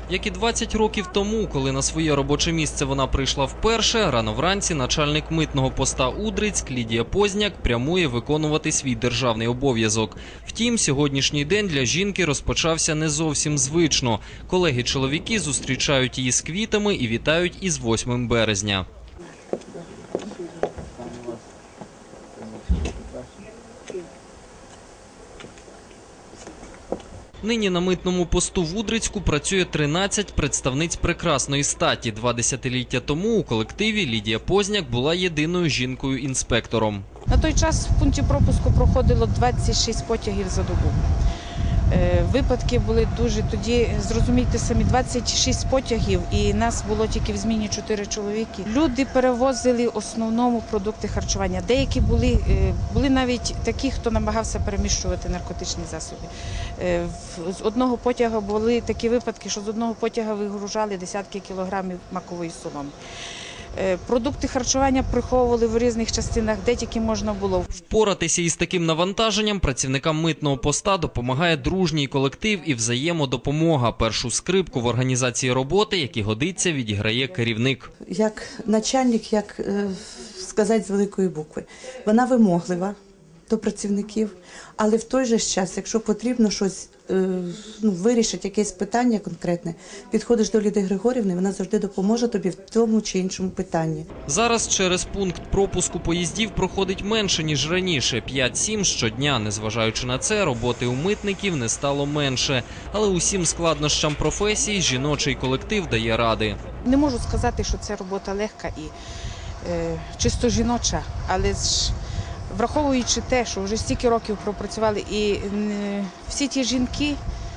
Як і 20 років тому, коли на своє робоче місце вона прийшла вперше, рано вранці начальник митного поста Удрицьк Лідія Позняк прямує виконувати свій державний обов'язок. Втім, сьогоднішній день для жінки розпочався не зовсім звично. Колеги-чоловіки зустрічають її з квітами і вітають із 8 березня. Нині на митному посту в Удрицьку працює 13 представниць прекрасної статі. 2 десятиліття тому у колективі Лідія Позняк була єдиною жінкою-інспектором. На той час в пункті пропуску проходило 26 потягів за добу. Випадки були дуже, тоді, зрозумійте самі, 26 потягів і нас було тільки в зміні 4 чоловіки. Люди перевозили в основному продукти харчування. Деякі були навіть такі, хто намагався переміщувати наркотичні засоби. З одного потяга були такі випадки, що з одного потяга вигружали десятки кілограмів макової соломи. Продукти харчування приховували в різних частинах, де тільки можна було. Впоратися із таким навантаженням працівникам митного поста допомагає дружній колектив і взаємодопомога. Першу скрипку в організації роботи, як і годиться, відіграє керівник. Як начальник, як сказати з великої букви, вона вимоглива до працівників, але в той же час, якщо потрібно щось вирішити, якесь питання конкретне, підходиш до Лідії Григорівни, вона завжди допоможе тобі в тому чи іншому питанні. Зараз через пункт пропуску поїздів проходить менше, ніж раніше – 5-7 щодня. Незважаючи на це, роботи у митників не стало менше. Але усім складнощам професії жіночий колектив дає ради. Не можу сказати, що це робота легка і чисто жіноча, але ж враховуючи те, що вже стільки років пропрацювали і всі ті жінки,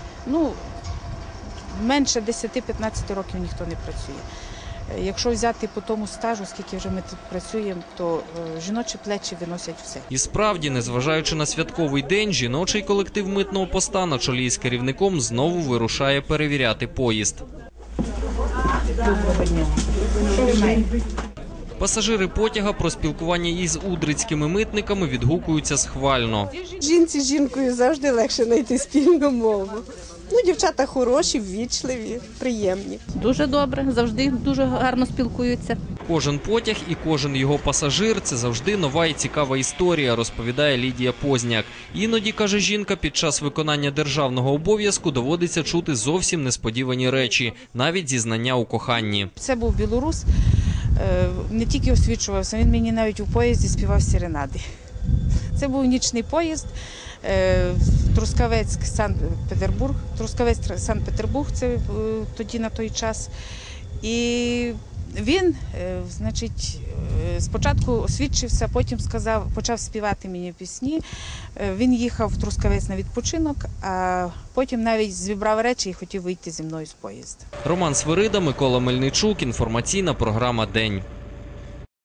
менше 10-15 років ніхто не працює. Якщо взяти по тому стажу, скільки вже ми тут працюємо, то жіночі плечі виносять все. І справді, незважаючи на святковий день, жіночий колектив митного поста на чолі з керівником знову вирушає перевіряти поїзд. Доброго дня. Що ви маєте? Пасажири потяга про спілкування із удрицькими митниками відгукуються схвально. Жінці з жінкою завжди легше знайти спільну мову. Дівчата хороші, ввічливі, приємні. Дуже добре, завжди дуже гарно спілкуються. Кожен потяг і кожен його пасажир – це завжди нова і цікава історія, розповідає Лідія Позняк. Іноді, каже жінка, під час виконання державного обов'язку доводиться чути зовсім несподівані речі, навіть зізнання у коханні. Це був білорус, не тільки освічувався, він мені навіть у поїзді співав серенади. Це був нічний поїзд, Трускавець-Санкт-Петербург, Трускавець-Санкт-Петербург, це тоді на той час. І він, спочатку освідчився, потім почав співати мені пісні. Він їхав в Трускавець на відпочинок, а потім навіть зібрав речі і хотів вийти зі мною з поїзда. Роман Свирида, Микола Мельничук, інформаційна програма «День».